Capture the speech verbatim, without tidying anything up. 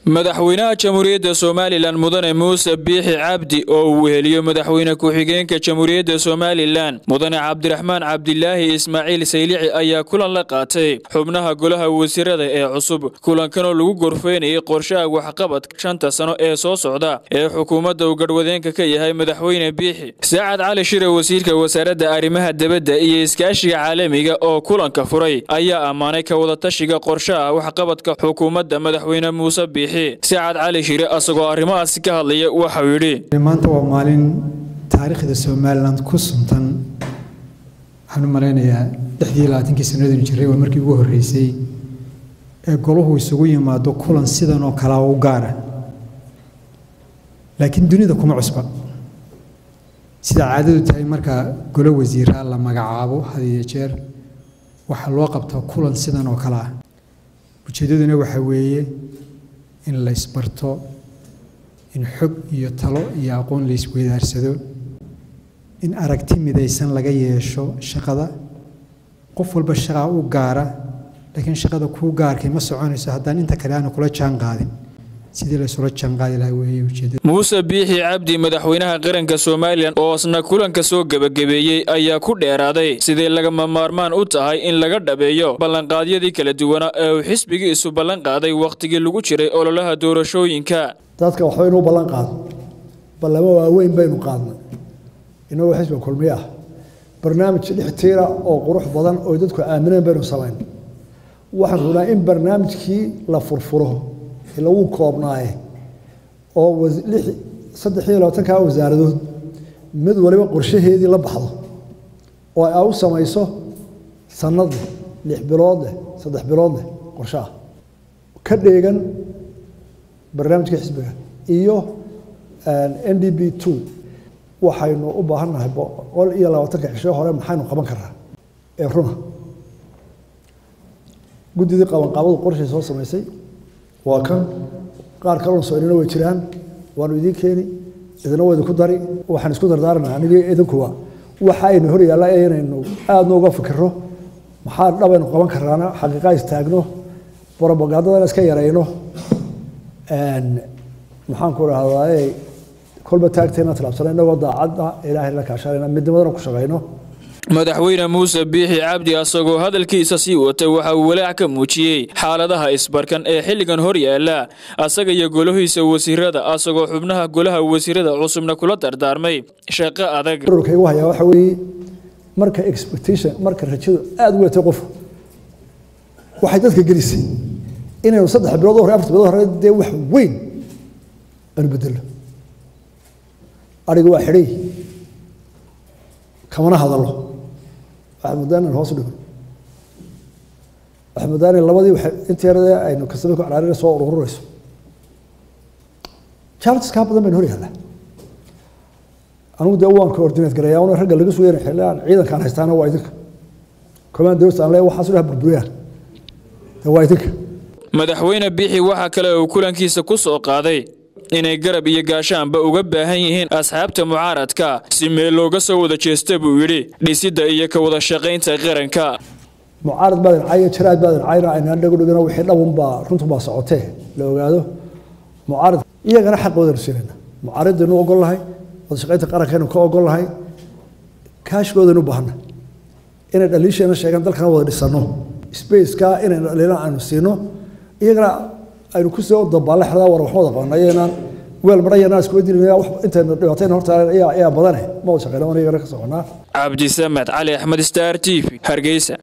madaxweynaha jamhuuriyadda Soomaaliland mudane Muuse Biixi Cabdi oo uu weheliyo madaxweyne ku-xigeenka jamhuuriyadda Soomaaliland mudane Cabdiraxmaan Cabdilaahi Ismaaciil Saylici ayaa kulan la qaatay xubnaha golaha wasiirada ee cusub kulankan oo lagu gorfeynayay qorshaha waxqabad shanta sano ee soo socda ee xukuumadda uu gadwadeenka ka yahay madaxweyne Biixi Saacad Cali Shire wasiirka wasaaradda arrimaha dibadda iyo iskaashiga caalamiga oo kulanka furay ayaa amaanay ka wada tashiga qorshaha waxqabadka xukuumadda madaxweyne Muuse Biixi Saacad Cali Shire asagoo arrimahaas ka hadlaya waxa uu yiri maanta waa maalin taariikhda Soomaaliland ku suntan waxaan u maleynayaa lix iyo labaatan sanadii jiray waa markii ugu horeysay ee goluhu isugu yimaado kulan sidan oo kala u gaara laakiin dunida kuma cusba sida caadadu tahay marka golo wasiira la magacaabo hadiye jeer waxa loo qabtaa kulan sidan oo kala ujeedaduna waxa weeye in la isbarto in xog iyo talo iyo aqoon la isweydaarsado in aragti midaysan laga yeesho shaqada qof walba shaqa u gaara laakiin shaqada ku gaarkay ma soconayso haddaan inta kale aan kula jaan qaadin sidii la soo jaan qaadi lahaa weeye ujeedada Muuse Biixi Cabdi madaxweynaha qaranka Soomaaliland oo asna kulanka soo gabagabeeyay ayaa ku dheeraaday sidii laga maarmaan u tahay in laga dhabeeyo ballanqaadyadii kala duwan ee uu xisbigiisu ballan qaaday waqtigii lagu jiray ololaha doorashooyinka dadka wax weyn u ballan qaad ballamo waaweyn baynu qaadnay inuu xisbiga kulmiye ah barnaamij dhixtiira oo qurux badan oo dadku aamineen baynu sameyn waxaan rabnaa in barnaamijkii la furfuro lagu koobnaaye oo saddex iyo labaatan ka wasaaradood mid waliba qorshaheedii la baxdo oo ay u samayso sanad lix bilood saddex bilood qorshaha ka dheegan barnaamijka xisbiga iyo N D B two waxaynu u baahanahay boqol iyo labaatan ka cisho hore maxaynu qaban karaa ee runa guddiga qaban qaabada qorshe soo samaysay waa kan qaar kale oo soo inoo way jiraan waanu idin keeni idina way ku dari waxaan isku dardaarnaa aniga idinku waa waxa aynu hor yaala inaynu aad nooga fikirro maxaa dhabaynu qaban karaana xaqiiqo istaagno propagandada iska yareyno een maxaan ku raadayay kolba taagteena talaabsanayna wadaacada ilaahay la kaashanayna midnimadana ku shaqeyno madaxweyne Muuse Biixi Cabdi asagoo hadalkiisa sii watay waxa uu walaac ka muujiyay xaaladaha isbarkan ee xilligan hor yaala asaga iyo golahiisa wasiirada asagoo xubnaha golaha wasiirada cusubna kula dardaarmay shaqo adag ururkay waxa waxa weeye marka expectation marka rajadu aad u weetay qof waxay dadka gelisay inay saddex bilood hore afar bilood hore de wax weyn aan bedelo ariga waa xidhay kamana hadalo waxmudaan hoos u dhigo waxmudaan labadii wax inteerada aynu kasoo ku caraarina soo ururayso charles ka badan baan hor yaala anigu de waan coordinate gareeyaa oo ragga laga soo yeeray xilaan ciidankan haystaana waa idinka command dawladda aan leeyahay waxa soo burburiyaan waa idinka madaxweyne Biixi waxa kale oo kulankiisa ku soo qaaday inay garab iyo gaashaanba uga baahan yihiin asxaabta mucaaradka si meel looga soo wada jeesto buu yiri dhisida iyo ka wada shaqaynta qaranka mucaarad badan ay jiraad badan ayna aynaan dhagu dhigana wixii dhawan baa runtu baa socotee la ogaado mucaarad iyagana xaqooda rusinayna mucaaradinu ogol lahay wada shaqaynta qarankeenu ka ogol lahay kaashkoodanu baahna inay dhaliisheena sheegan dalkana wada dhisano space ka inay dhaliilana aanu siino iyagana aynu ku soo dabaalaxda war wax wada qabanayna weel marayna isku wadiinaya wax inta dhibaatayna horta ayaa ayaa badan ma wada shaqeynaa aniga ka soconaa Cabdi Samed Cali Ahmed Star T V Hargeysa.